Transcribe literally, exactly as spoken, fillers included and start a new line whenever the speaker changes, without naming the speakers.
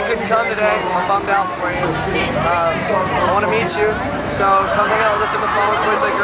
you couldn't come today. I'm bummed out for you. Uh, I want to meet you, so come hang out with us in the phone. It's always like